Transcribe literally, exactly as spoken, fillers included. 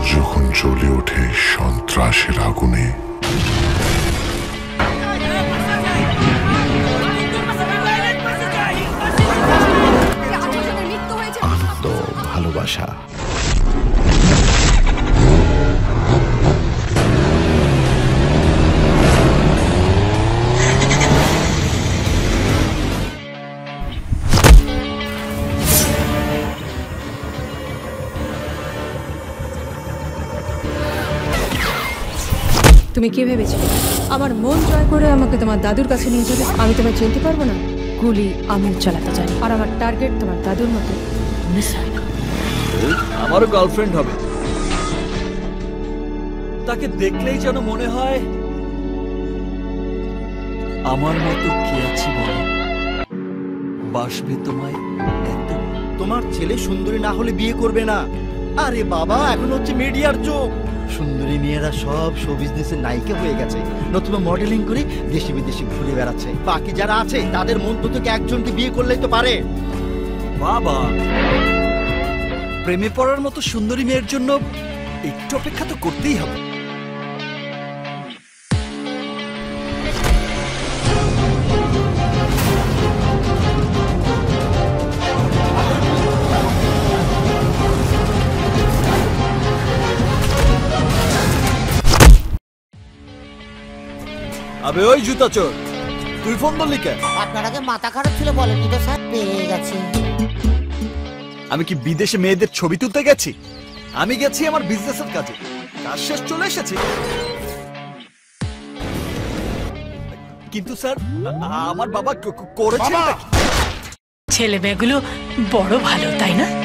যখন জ্বলে ওঠে সন্ত্রাসের আগুনে, আনন্দ, ভালোবাসা, তুমি কি ভেবেছিলে আমার মন জয় করে আমাকে তোমার দাদুর কাছে নিয়ে যাবে? আমি তোমায় চিনতে পারবো না? গুলি আমি চালাতে জানি, আর আমার টার্গেট তোমার দাদুর মতো মিস হয় না। আমারও গার্লফ্রেন্ড হবে, তাকে দেখলেই যেন মনে হয় আমার মতো কে আছি বলো, বাসবে তোমায় এত। তোমার ছেলে সুন্দরী না হলে বিয়ে করবে না। আরে বাবা, এখন হচ্ছে মিডিয়ার যুগ। সুন্দরী মেয়েরা সব শো বিজনেসের নায়িকা হয়ে গেছে, নতুবা মডেলিং করে দেশে বিদেশে ঘুরে বেড়াচ্ছে। বাকি যারা আছে তাদের মন তো থেকে একজনকে বিয়ে করলেই তো পারে। বাবা, প্রেমে পড়ার মতো সুন্দরী মেয়ের জন্য একটু অপেক্ষা তো করতেই হবে। আবে ওই জুতা চোর, তুই ফোন করলি কেন? আপনার আগে মাথা খারাপ ছিল বলেনি তো স্যার, পেয়ে গেছি। আমি কি বিদেশে মেয়েদের ছবি তুলতে গেছি? আমি গেছি আমার বিজনেসের কাজে, কাজ শেষ চলে এসেছি। কিন্তু স্যার, আমার বাবা করেছে। ছেলে মেয়েগুলো বড় ভালো, তাই না?